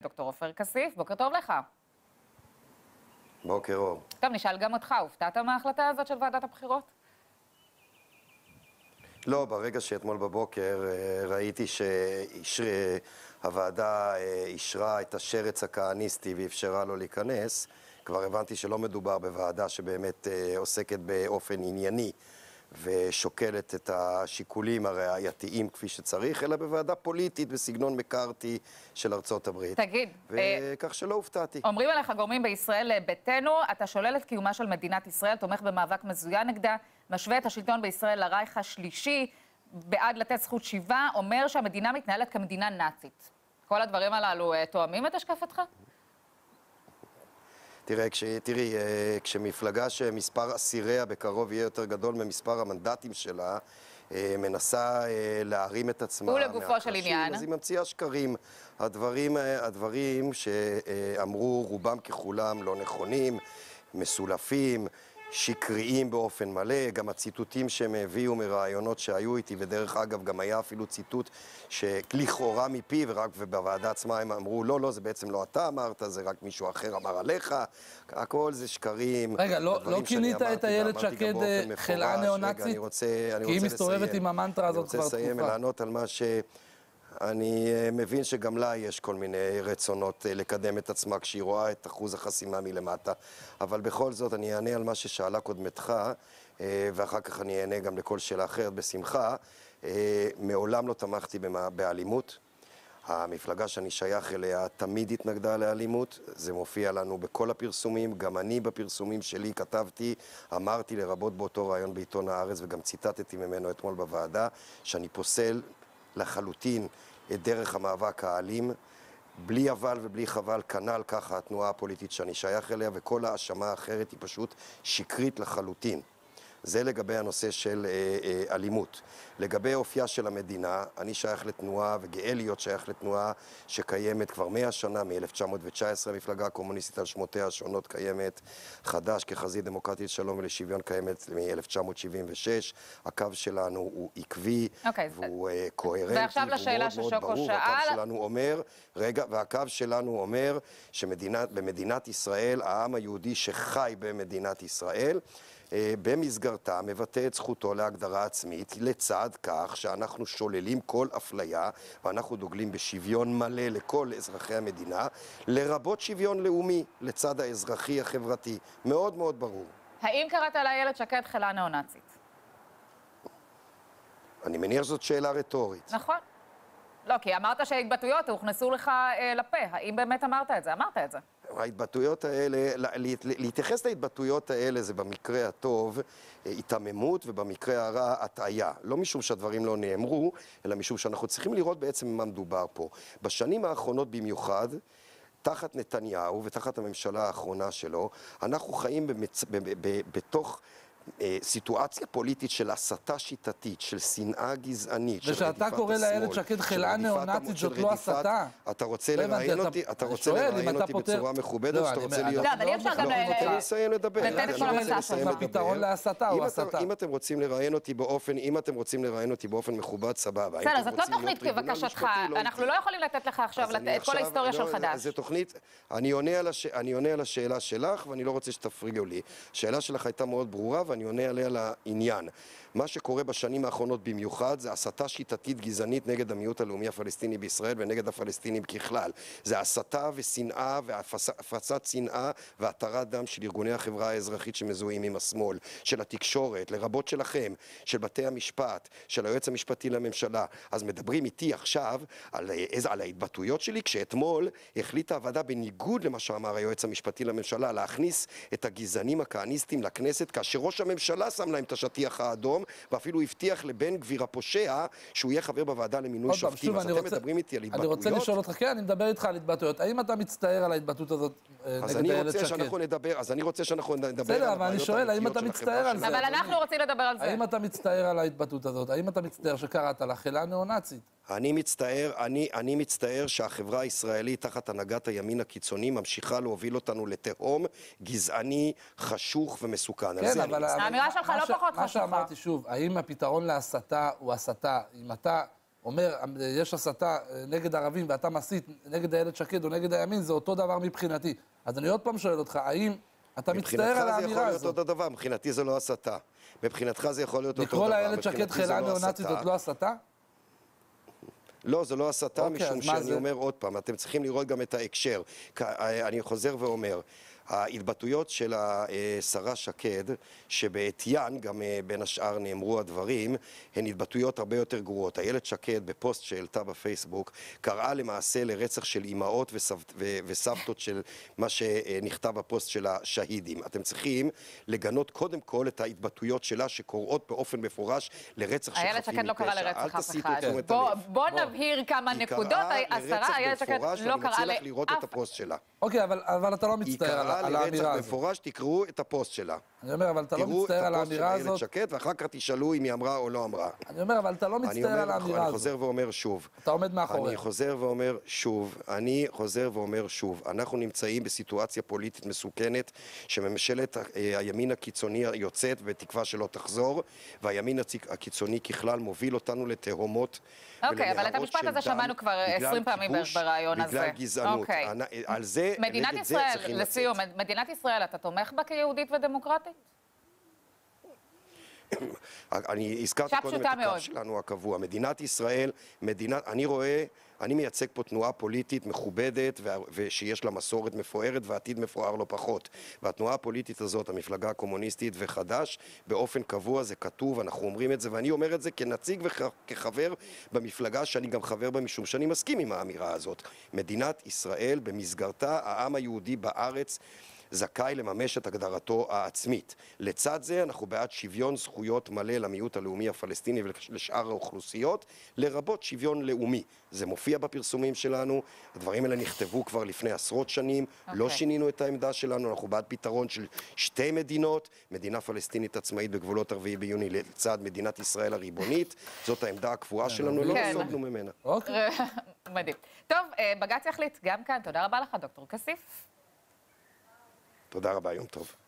דוקטור עופר כסיף, בוקר טוב לך. בוקר אור. טוב, נשאל גם אותך, הופתעת מההחלטה הזאת של ועדת הבחירות? לא, ברגע שאתמול בבוקר ראיתי שהוועדה אישרה את השרץ הכהניסטי ואפשרה לו להיכנס, כבר הבנתי שלא מדובר בוועדה שבאמת עוסקת באופן ענייני ושוקלת את השיקולים הראייתיים כפי שצריך, אלא בוועדה פוליטית בסגנון מקארתי של ארצות הברית. תגיד, וכך שלא הופתעתי. אומרים עליך גורמים בישראל ביתנו, אתה שולל את קיומה של מדינת ישראל, תומך במאבק מזוין נגדה, משווה את השלטון בישראל לרייך השלישי, בעד לתת זכות שיבה, אומר שהמדינה מתנהלת כמדינה נאצית. כל הדברים הללו תואמים את השקפתך? תראי, כשמפלגה שמספר אסיריה בקרוב יהיה יותר גדול ממספר המנדטים שלה, מנסה להרים את עצמה ולגופו של עניין. אז היא ממציאה שקרים. הדברים שאמרו רובם ככולם לא נכונים, מסולפים, שקריים באופן מלא, גם הציטוטים שהם הביאו מרעיונות שהיו איתי, ודרך אגב גם היה אפילו ציטוט שלכאורה מפי, ובוועדה עצמה הם אמרו, לא, זה בעצם לא אתה אמרת, זה רק מישהו אחר אמר עליך, הכל זה שקרים. רגע, לא כינית את איילת שקד חלאה ניאו-נאצית? כי היא מסתובבת עם המנטרה הזאת כבר תקופה. אני רוצה לסיים ולענות על מה אני מבין שגם לה יש כל מיני רצונות לקדם את עצמה כשהיא רואה את אחוז החסימה מלמטה, אבל בכל זאת אני אענה על מה ששאלה קודמתך, ואחר כך אני אענה גם לכל שאלה אחרת בשמחה. מעולם לא תמכתי באלימות. המפלגה שאני שייך אליה תמיד התנגדה לאלימות, זה מופיע לנו בכל הפרסומים, גם אני בפרסומים שלי כתבתי, אמרתי לרבות באותו רעיון בעיתון הארץ וגם ציטטתי ממנו אתמול בוועדה, שאני פוסל לחלוטין את דרך המאבק האלים, בלי אבל ובלי חבל, כנ"ל ככה התנועה הפוליטית שאני שייך אליה, וכל האשמה האחרת היא פשוט שקרית לחלוטין. זה לגבי הנושא של אלימות. לגבי אופייה של המדינה, אני שייך לתנועה וגאה להיות שייך לתנועה שקיימת כבר 100 שנה, מ-1919, המפלגה הקומוניסטית על שמותיה השונות קיימת, חד"ש כחזית דמוקרטית לשלום ולשוויון קיימת מ-1976, הקו שלנו הוא עקבי, והוא קוהרנטי, והוא מאוד מאוד ברור, והקו שלנו אומר, והקו שלנו אומר שבמדינת ישראל, העם היהודי שחי במדינת ישראל, במסגרתה מבטא את זכותו להגדרה עצמית, לצד כך שאנחנו שוללים כל אפליה ואנחנו דוגלים בשוויון מלא לכל אזרחי המדינה, לרבות שוויון לאומי לצד האזרחי החברתי. מאוד מאוד ברור. האם קראת לאיילת שקד חלאה ניאו-נאצית? אני מניח שזאת שאלה רטורית. נכון. לא, כי אמרת שההתבטאויות הוכנסו לך לפה. האם באמת אמרת את זה? אמרת את זה. ההתבטאויות האלה, להתייחס להתבטאויות האלה זה במקרה הטוב התעממות ובמקרה הרע הטעיה. לא משום שהדברים לא נאמרו, אלא משום שאנחנו צריכים לראות בעצם מה מדובר פה. בשנים האחרונות במיוחד, תחת נתניהו ותחת הממשלה האחרונה שלו, אנחנו חיים בתוך סיטואציה פוליטית של הסתה שיטתית, של שנאה גזענית, של רדיפת השמאל. ושאתה קורא לאיילת שקד חלאה ניאו-נאצית, זאת לא הסתה. אתה רוצה לראיין אותי בצורה מכובדת, שאתה רוצה להיות... לא, אבל אי אפשר גם... תן לי לסיים לדבר. הפתרון להסתה הוא הסתה. אם אתם רוצים לראיין אותי באופן מכובד, סבבה. בסדר, זאת לא תוכנית כבקשתך. אנחנו לא יכולים לתת לך עכשיו את כל ההיסטוריה של חד"ש. זו תוכנית, אני עונה על השאלה שלך, ואני לא רוצה שתפריעו לי. השאלה שלך הייתה מאוד ברורה, ואני עונה עליה לעניין. מה שקורה בשנים האחרונות במיוחד זה הסתה שיטתית גזענית נגד המיעוט הלאומי הפלסטיני בישראל ונגד הפלסטינים ככלל. זה הסתה ושנאה והפצת שנאה והתרת דם של ארגוני החברה האזרחית שמזוהים עם השמאל, של התקשורת, לרבות שלכם, של בתי המשפט, של היועץ המשפטי לממשלה. אז מדברים איתי עכשיו על ההתבטאויות שלי, כשאתמול החליטה הוועדה בניגוד למה שאמר היועץ המשפטי לממשלה להכניס את הגזענים הכהניסטים לכנסת, כאשר ראש הממשלה שם להם את השטיח האדום, ואפילו הבטיח לבן גביר הפושע שהוא יהיה חבר בוועדה למינוי שופטים. אז אתם מדברים איתי על התבטאויות? אני רוצה לשאול אותך, כן, אני מדבר איתך על התבטאויות. האם אתה מצטער על ההתבטאות הזאת נגד איילת שקד? אז אני רוצה שאנחנו נדבר בסדר, אבל אני שואל, האם אתה מצטער על זה? אבל אנחנו רוצים לדבר על זה. האם אתה מצטער על ההתבטאות הזאת? האם אתה מצטער שקראת לה חלאה ניאו-נאצית? אני מצטער שהחברה הישראלית תחת הנהגת הימין הקיצוני ממשיכה להוביל אותנו לתהום גזעני, חשוך ומסוכן. כן, אבל האמירה שלך לא פחות חשוכה. מה שאמרתי שוב, האם הפתרון להסתה הוא הסתה? אם אתה אומר, יש הסתה נגד ערבים ואתה מסית נגד איילת שקד או נגד הימין, זה אותו דבר מבחינתי. אז אני עוד פעם שואל אותך, האם אתה מצטער על האמירה הזאת? מבחינתך זה יכול להיות אותו דבר, מבחינתי זה לא הסתה. מבחינתך זה יכול להיות אותו דבר. לקרוא לאיילת שקד חלאה ניאו-נאצית זאת לא הסתה? לא, זה לא הסתה, משום שאני אומר עוד פעם, אתם צריכים לראות גם את ההקשר. אני חוזר ואומר, ההתבטאויות של השרה שקד, שבעטיין, גם בין השאר נאמרו הדברים, הן התבטאויות הרבה יותר גרועות. איילת שקד, בפוסט שהעלתה בפייסבוק, קראה למעשה לרצח של אימהות וסבתות של מה שנכתב בפוסט של השהידים. אתם צריכים לגנות קודם כל את ההתבטאויות שלה, שקוראות באופן מפורש לרצח של חפים מפשע. איילת שקד לא קראה לרצח אף אחד. בוא נבהיר כמה נקודות. השרה איילת שקד לא קראה לאף... לראות את הפוסט שלה. אוקיי, אבל אתה לא מצטער על האמירה הזאת. היא קראה לרצח מפורש, תקראו את הפוסט שלה. אני אומר, אבל אתה לא מצטער על האמירה הזאת. תראו את הפוסט של איילת שקד, ואחר כך תשאלו אם היא אמרה או לא אמרה. אני אומר, אבל אתה לא מצטער על האמירה הזאת. אני חוזר ואומר שוב. אתה עומד מאחוריה. אני חוזר ואומר שוב. אנחנו נמצאים בסיטואציה פוליטית מסוכנת, שממשלת הימין הקיצוני יוצאת, בתקווה שלא תחזור, והימין הקיצוני ככלל מוביל אותנו לתהומות. אוקיי, אבל את המשפט הזה שמענו כבר 20 פעמים ברעיון הזה. בגלל גזענות. על זה, מדינת ישראל, לסיום, מדינת ישראל, אתה תומך בה כיהודית ודמוקרטית? אני הזכרתי קודם את הקו שלנו הקבוע. מדינת ישראל, אני מייצג פה תנועה פוליטית מכובדת ושיש לה מסורת מפוארת ועתיד מפואר לא פחות. והתנועה הפוליטית הזאת, המפלגה הקומוניסטית וחד"ש, באופן קבוע זה כתוב, אנחנו אומרים את זה, ואני אומר את זה כנציג וכחבר במפלגה שאני גם חבר בה, משום שאני מסכים עם האמירה הזאת. מדינת ישראל, במסגרתה, העם היהודי בארץ, זכאי לממש את הגדרתו העצמית. לצד זה אנחנו בעד שוויון זכויות מלא למיעוט הלאומי הפלסטיני ולשאר האוכלוסיות, לרבות שוויון לאומי. זה מופיע בפרסומים שלנו, הדברים האלה נכתבו כבר לפני עשרות שנים, לא שינינו את העמדה שלנו, אנחנו בעד פתרון של שתי מדינות, מדינה פלסטינית עצמאית בגבולות 4 ביוני לצד מדינת ישראל הריבונית, זאת העמדה הקבועה שלנו, לא נסוגנו ממנה. מדהים. טוב, בג"ץ יחליט גם כאן, תודה רבה לך דוקטור כסיף. תודה רבה, יום טוב.